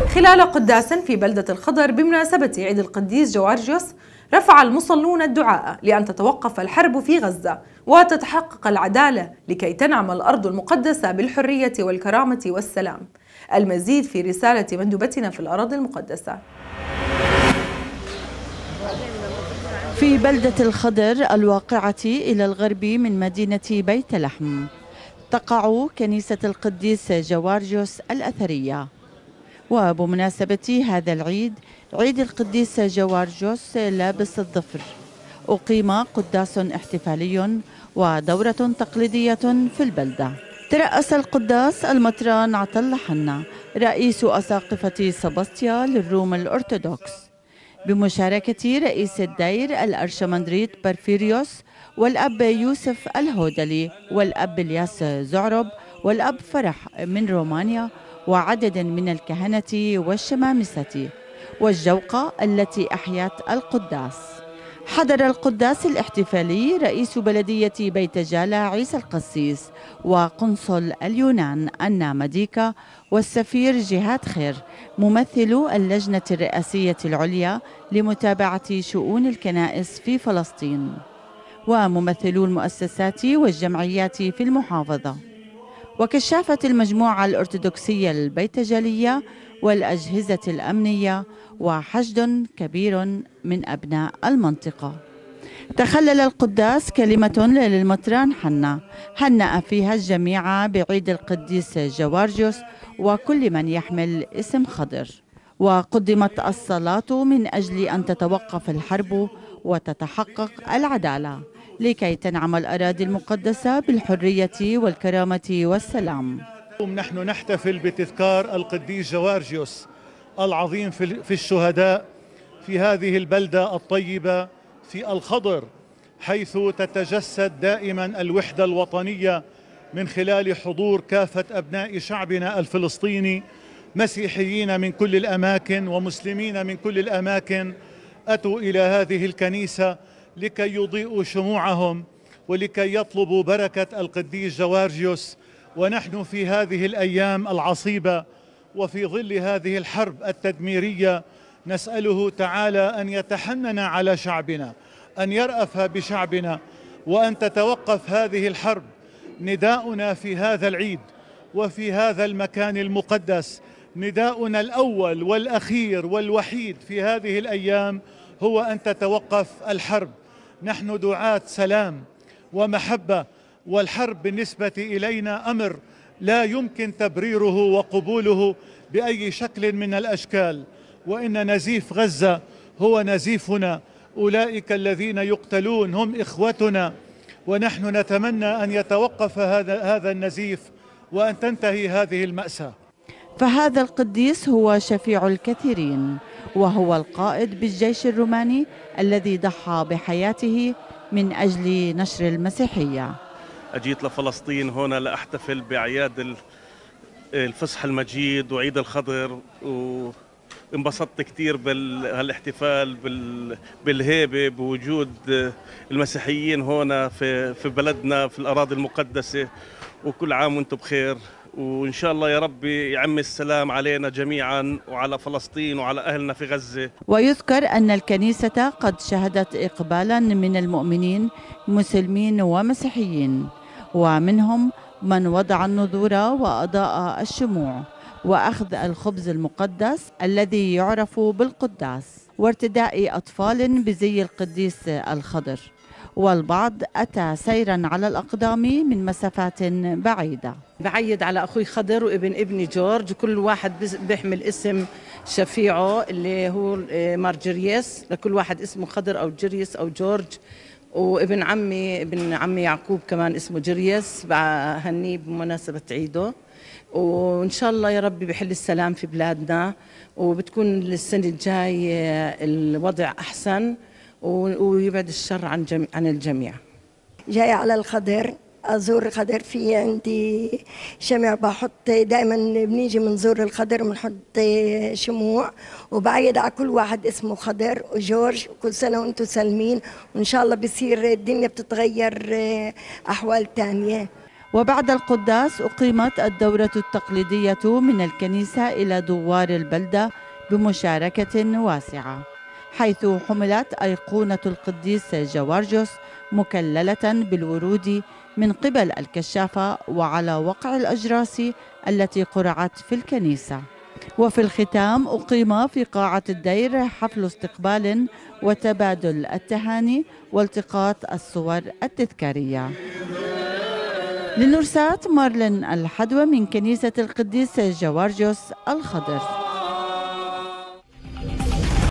خلال قداس في بلدة الخضر بمناسبة عيد القديس جوارجيوس، رفع المصلون الدعاء لأن تتوقف الحرب في غزة وتتحقق العدالة لكي تنعم الأرض المقدسة بالحرية والكرامة والسلام. المزيد في رسالة مندوبتنا في الأراضي المقدسة. في بلدة الخضر الواقعة إلى الغرب من مدينة بيت لحم تقع كنيسة القديس جوارجيوس الأثرية، وبمناسبة هذا العيد، عيد القديس جوارجيوس لابس الظفر، أقيم قداس احتفالي ودورة تقليدية في البلدة. ترأس القداس المطران عطل حنا رئيس أساقفة سباسطيا للروم الأرثوذكس، بمشاركة رئيس الدير الأرشمندريت بارفيريوس والأب يوسف الهودلي والأب الياس زعرب والأب فرح من رومانيا وعدد من الكهنة والشمامسة والجوقة التي أحيت القداس. حضر القداس الاحتفالي رئيس بلدية بيت جالة عيسى القسيس وقنصل اليونان أنا مديكا والسفير جهاد خير ممثل اللجنة الرئاسية العليا لمتابعة شؤون الكنائس في فلسطين وممثلو المؤسسات والجمعيات في المحافظة، وكشافة المجموعة الأرثوذكسية البيتجالية والأجهزة الأمنية وحشد كبير من أبناء المنطقة. تخلل القداس كلمة للمطران حنا هنأ فيها الجميع بعيد القديس جوارجيوس وكل من يحمل اسم خضر، وقدمت الصلاة من أجل أن تتوقف الحرب وتتحقق العدالة لكي تنعم الأراضي المقدسة بالحرية والكرامة والسلام. نحن نحتفل بتذكار القديس جوارجيوس العظيم في الشهداء في هذه البلدة الطيبة في الخضر، حيث تتجسد دائما الوحدة الوطنية من خلال حضور كافة أبناء شعبنا الفلسطيني، مسيحيين من كل الأماكن ومسلمين من كل الأماكن أتوا إلى هذه الكنيسة لكي يضيئوا شموعهم ولكي يطلبوا بركة القديس جوارجيوس. ونحن في هذه الأيام العصيبة وفي ظل هذه الحرب التدميرية نسأله تعالى أن يتحنن على شعبنا، أن يرأف بشعبنا، وأن تتوقف هذه الحرب. نداؤنا في هذا العيد وفي هذا المكان المقدس، نداؤنا الأول والأخير والوحيد في هذه الأيام هو أن تتوقف الحرب. نحن دعاة سلام ومحبة، والحرب بالنسبة إلينا أمر لا يمكن تبريره وقبوله بأي شكل من الأشكال، وإن نزيف غزة هو نزيفنا، أولئك الذين يقتلون هم إخوتنا، ونحن نتمنى أن يتوقف هذا النزيف وأن تنتهي هذه المأساة. فهذا القديس هو شفيع الكثيرين، وهو القائد بالجيش الروماني الذي ضحى بحياته من أجل نشر المسيحية. أجيت لفلسطين هنا لأحتفل بأعياد الفصح المجيد وعيد الخضر، وانبسطت كثير بهالاحتفال بالهيبة بوجود المسيحيين هنا في بلدنا في الأراضي المقدسة. وكل عام وانتم بخير، وإن شاء الله يا رب يعم السلام علينا جميعا وعلى فلسطين وعلى أهلنا في غزة. ويذكر أن الكنيسة قد شهدت إقبالا من المؤمنين مسلمين ومسيحيين، ومنهم من وضع النذور وأضاء الشموع وأخذ الخبز المقدس الذي يعرف بالقداس، وارتداء أطفال بزي القديس الخضر، والبعض أتى سيرا على الأقدام من مسافات بعيدة. بعيد على أخوي خضر وابن ابني جورج، وكل واحد بيحمل اسم شفيعه اللي هو مارجريس، لكل واحد اسمه خضر أو جريس أو جورج، وابن عمي يعقوب كمان اسمه جريس، بهنيه بمناسبة عيده. وإن شاء الله يا رب بحل السلام في بلادنا، وبتكون السنة الجاي الوضع أحسن ويبعد الشر عن الجميع. جاي على الخضر أزور الخضر، في عندي شمع بحط دائما، بنيجي منزور الخضر بنحط شموع، وبعيد على كل واحد اسمه خضر وجورج، وكل سنة وانتم سالمين، وإن شاء الله بصير الدنيا بتتغير أحوال تانية. وبعد القداس أقيمت الدورة التقليدية من الكنيسة إلى دوار البلدة بمشاركة واسعة، حيث حملت أيقونة القديس جوارجيوس مكللة بالورود من قبل الكشافة وعلى وقع الأجراس التي قرعت في الكنيسة. وفي الختام أقيم في قاعة الدير حفل استقبال وتبادل التهاني والتقاط الصور التذكارية. لنرسات مارلين الحدوى من كنيسة القديس جوارجيوس الخضر.